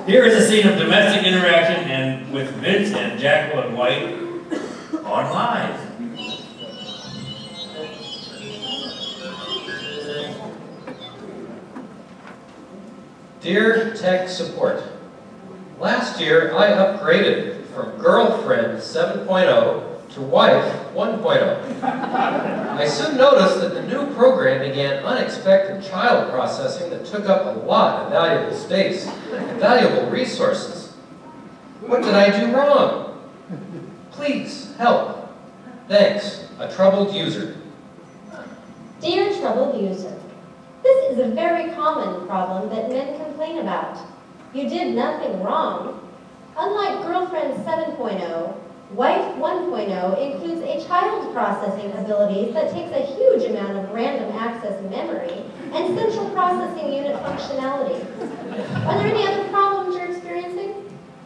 Here is a scene of domestic interaction and with Vince and Jacqueline White on Live. Dear Tech Support, last year I upgraded from Girlfriend 7.0 to Wife 1.0. I soon noticed that the new program began unexpected child processing that took up a lot of valuable space and valuable resources. What did I do wrong? Please help. Thanks, a troubled user. Dear troubled user, this is a very common problem that men complain about. You did nothing wrong. Unlike Girlfriend 7.0, Wife 1.0 includes a child processing ability that takes a huge amount of random access memory and central processing unit functionality. Are there any other problems you're experiencing?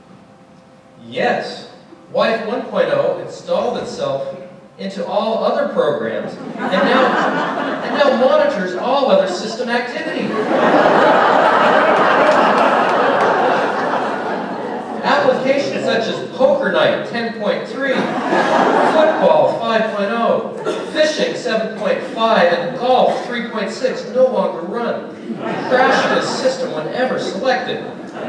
Yes. Wife 1.0 installed itself into all other programs and now monitors all other system activity. Applications such as Poker Night 10.3, Football 5.0, Fishing 7.5, and Golf 3.6 no longer run, crashing the system whenever selected.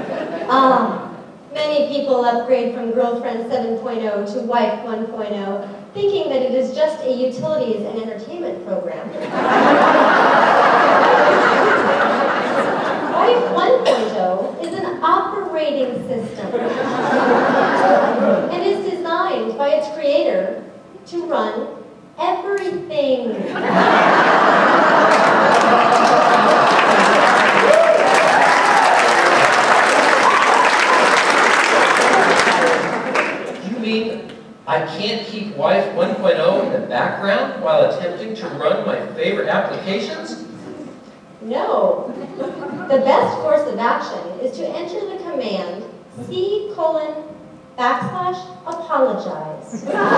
Many people upgrade from Girlfriend 7.0 to Wife 1.0, thinking that it is just a utilities and entertainment program. Wife 1.0 is an operating system and is designed by its creator to run everything. You mean I can't keep Wife 1.0 in the background while attempting to run my favorite applications? No. The best course of action is to enter the command C:\apologize.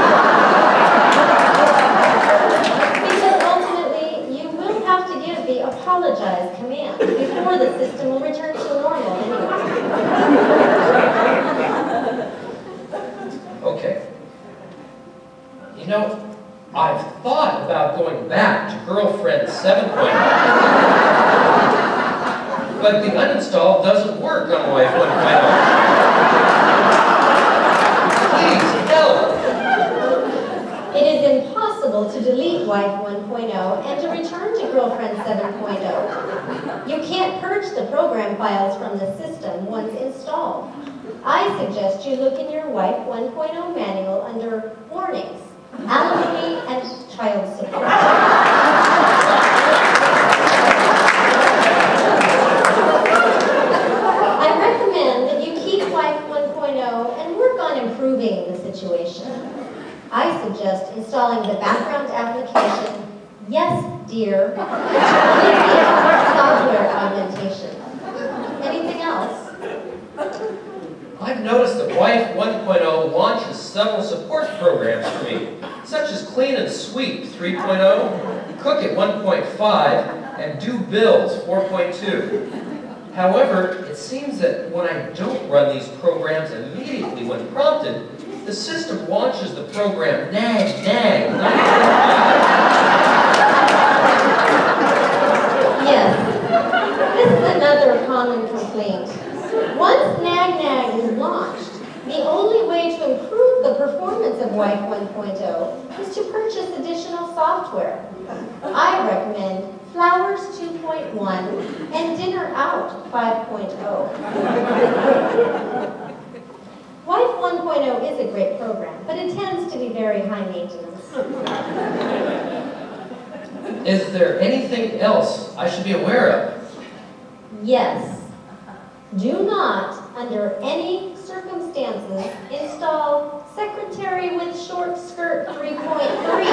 Because ultimately, you will have to give the apologize command before the system will return to normal anyway. Okay. You know, I've thought about going back to Girlfriend 7.0. But the uninstall doesn't work on Wife 1.0. Please, help! It is impossible to delete Wife 1.0 and to return to Girlfriend 7.0. You can't purge the program files from the system once installed. I suggest you look in your Wife 1.0 manual under Warnings, Alimony, and Child Support. And work on improving the situation. I suggest installing the background application, Yes, Dear, software augmentation. Anything else? I've noticed that Wife 1.0 launches several support programs for me, such as Clean and Sweep 3.0, Cook It 1.5, and Do Bills 4.2. However, it seems that when I don't run these programs immediately when prompted, the system launches the program nag. Yes, this is another common complaint. Once nag is launched, the only way to improve the performance of Wife 1.0 is to purchase additional software. I recommend Flowers 2.1 and Dinner Out 5.0. Wife 1.0 is a great program, but it tends to be very high maintenance. Is there anything else I should be aware of? Yes. Do not, under any circumstances, install Secretary with Short Skirt 3.3.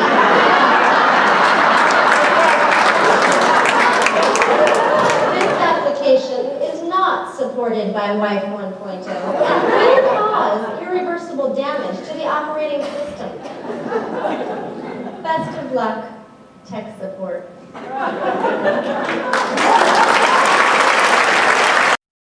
This application is not supported by Wife 1.0 and may cause irreversible damage to the operating system. Best of luck, Tech Support.